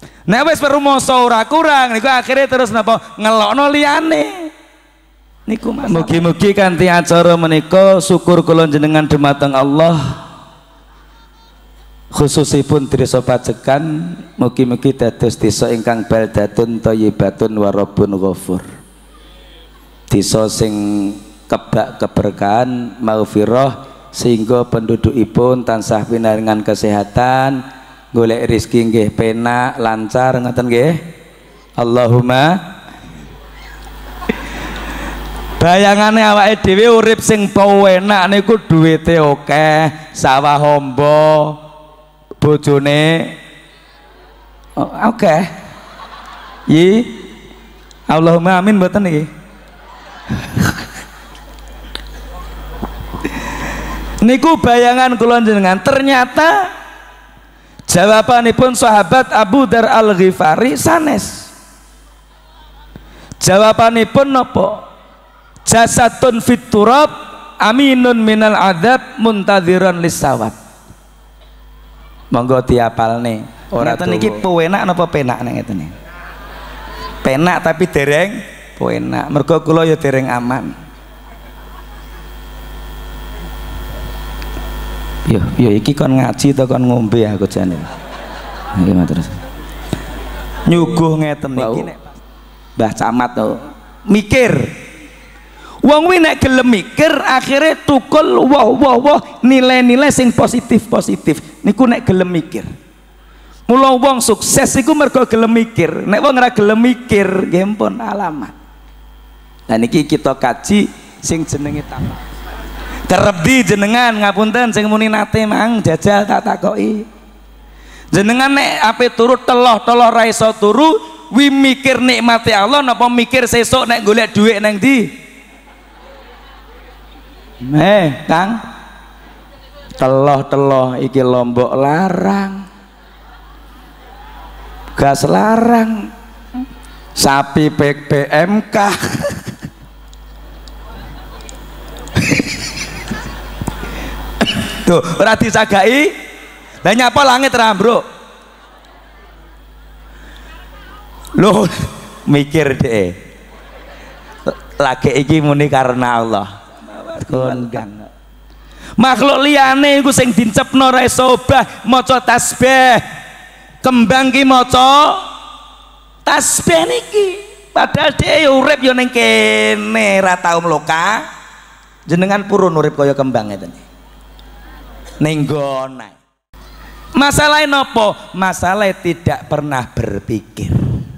Nek wis perumasa ora kurang niku akhirnya terus napa ngelokno liyane. Niku mugi-mugi kanthi acara menika syukur kula jenengan dumateng Allah. Khususipun desa Pajekan mugi-mugi dados desa ingkang baldatun thayyibatun wa rabbun ghafur. Desa sing kebak keberkahan maghfirah sehingga pendudukipun tansah pinaringan kesehatan, golek rezeki nggih penak lancar ngoten nggih. Allahumma. Bayangane awake dhewe urip sing enak niku duwite akeh, sawah hombo, bojone akeh. Yi. Allahumma amin mboten niki. Niku bayangan kula jenengan, ternyata jawabanipun sahabat Abu Dar Al-Ghifari sanes. Jawabanipun napa? Jasatun fit turab aminun minal adab muntadhiran lisawab. Monggo diapalne. Ora niki penak napa penak nang ngeten. Penak tapi dereng penak. Mergo kula ya dereng aman. Yo iki kon ngaji to kon ngombe aku jane. Nggih matur. Nyuguh ngeten niki nek Mbah Camat to mikir. Wong kuwi nek gelem mikir akhirnya tukul wah nilai-nilai sing positif niku nek gelem mikir. Mula wong sukses iku mergo gelem mikir. Nek wong ora gelem mikir nggih pun alamat. Lah niki kita kaji sing jenenge tamak. Kerep di jenengan ngapunten sing muni nate mang jajal tak takoki. Jenengan nek ape turu teloh-teloh ra iso turu, wi mikir nikmate Allah napa mikir sesuk nek golek dhuwit nang ndi? Kang teloh iki Lombok larang, gas larang, sapi PMK. Tuh ora disagai lah nyapa langit rambruk loh mikir deh lagi iki muni karena Allah. Kondang makhluk liyane iku sing dincepno ra iso obah maca tasbih, kembang ki maca tasbih niki padahal dhewe urip ya ning kene ra tau mloka. Jenengan purun urip kaya kembang ngeten ning nggon. Masalah nopo? Masalah tidak pernah berpikir,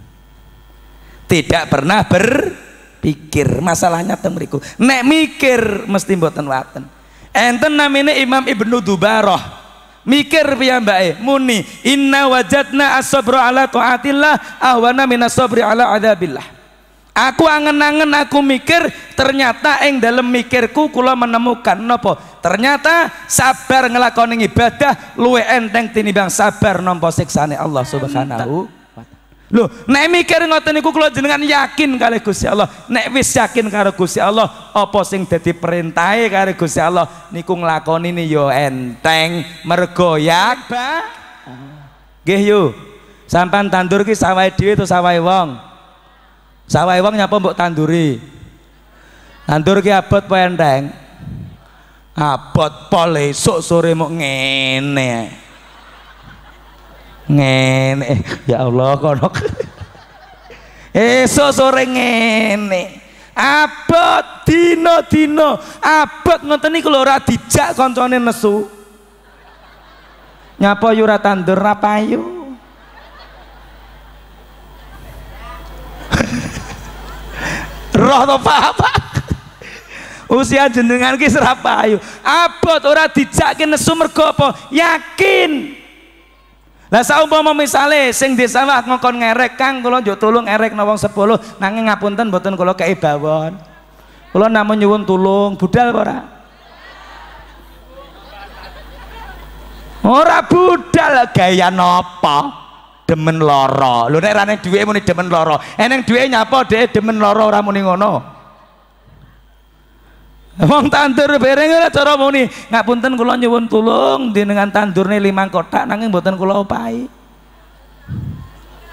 tidak pernah berpikir. Masalahnya teng mriku nek mikir mesti mboten waten. Enten namine Imam Ibnu Dubarah mikir piyambake muni inna wajadna as-sabra ala taatillah ahwana minas sabri ala adzabillah. Aku angen-angen aku mikir, ternyata ing dalam mikirku kula menemukan napa? Ternyata sabar ngelakoni ibadah luwih enteng tinimbang sabar nampa siksane Allah Subhanahu wa taala. Lho, nek mikir ngoten niku kula jenengan yakin kali Gusti Allah. Nek wis yakin karo Gusti Allah, apa sing dadi perintahe karo Gusti Allah niku nglakonine ya enteng mergo yak. Nggih yo. Sampeyan tandur ki sawahe dhewe to sawahe wong? Sawahe wong nyapa mbok tanduri. Tandur ki abot apa enteng? Abot pol esuk sore mok ngene. Ngene. Ya Allah kono. Esuk sore ngene. Abot dino abot ngoten niku lho ora dijak kancane nesu. Nyapa yo ora tandur ra payu. Roh to apa? Usia jenengan ki serapayu. Abot ora dijake nesu mergo apa? Yakin. Lah saumpama misale sing desa wah ngongkon ngerek Kang kula njuk tulung ngerek wong 10 nanging ngapunten mboten kula kei bawon. Kula namung nyuwun tulung budal apa ora? Ora budal gaya napa? Demen loro. Lho nek rane dhuwit muni demen loro. Eneng dhuwit nyapa dhek demen loro ora muni ngono. Wong tandur bereng ora cara muni. Ngapunten kula nyuwun tulung jenengan tandurne 5 kotak nanging mboten kula opahi.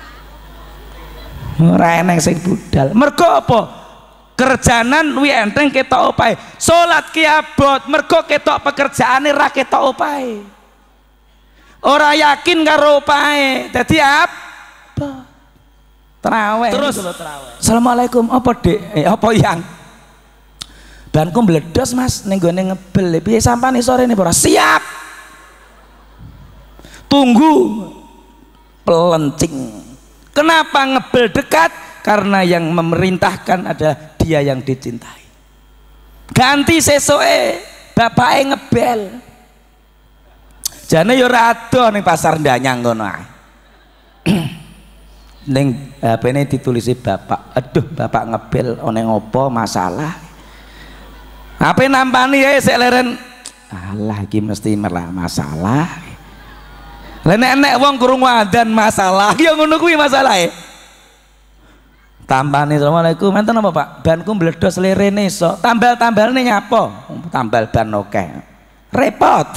Ora eneng sing budal. Mergo apa? Kerjanan luwih enteng ketok opahe. Salat ki abot mergo ketok pekerjaane ra ketok opahe. Ora yakin karo opahe. Dadi apa? Traweh. Terus Assalamualaikum, apa Dik? Apa yang? Banku mbledos Mas ning gone ngebel. Piye sampane sore ini ora? Siap. Tunggu pelencing. Kenapa ngebel dekat? Karena yang memerintahkan adalah dia yang dicintai. Ganti sesoke bapake ngebel. Jane yo ora ado ning pasar Ndanyang ngono ae. Ning HP-ne ditulisi bapak. Aduh, bapak ngebel one ngopo masalah. HP nampani ya sik leren. Alah iki mesti merah masalah. Lah nek wong kurung wadan masalah, ya ngono kuwi masalahe. Tampane Assalamualaikum, enten apa Pak? Banku mbledos lerene iso. Tambal-tambalne nyapa? Tambal ban akeh. Repot.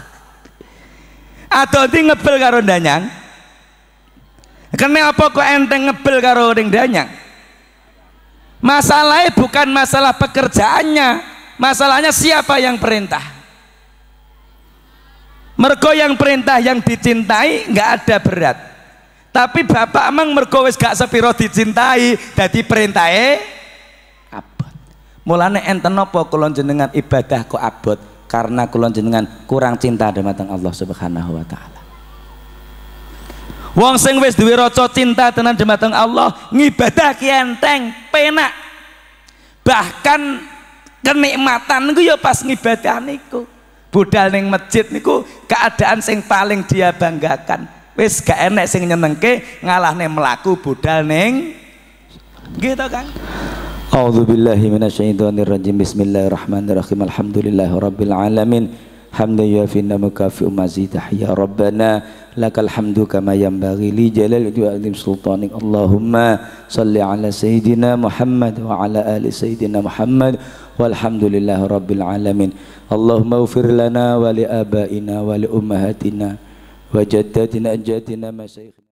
Adoti ngebel karo Ndanyang. Kenapa kok enteng ngebel karo ning Ndanyang? Masalahnya bukan masalah pekerjaannya, masalahnya siapa yang perintah. Mergo yang perintah yang dicintai nggak ada berat. Tapi bapak emang mergo wis gak sepiro dicintai, dadi perintahe abot. Mulane enten napa kula jenengan ibadah kok abot? Karena kula jenengan kurang cinta dumateng Allah Subhanahu wa taala. Wong sing wis duwe rasa cinta tenan dumateng Allah, ngibadah ki enteng, penak. Bahkan kenikmatan niku ya pas ngibadah niku. Budal ning masjid niku keadaan sing paling dia banggakan. Wis gak enek sing nyenengke ngalahne melaku budal ning gitu kan. A'udzubillahi minasyaitonirrajim. Bismillahirrahmanirrahim. Alhamdulillahirabbil alamin. Hamdan yuafi mukafi'u mazidah ya rabbana lakal hamdu kama yanbaghi li jalali wa azim sultanik. Allahumma shalli ala sayyidina Muhammad wa ala ali sayyidina Muhammad walhamdulillahi rabbil alamin. Allahumma ighfir lana wa li abaina wa li ummahatina wa jaddatina ajdatina masyayikh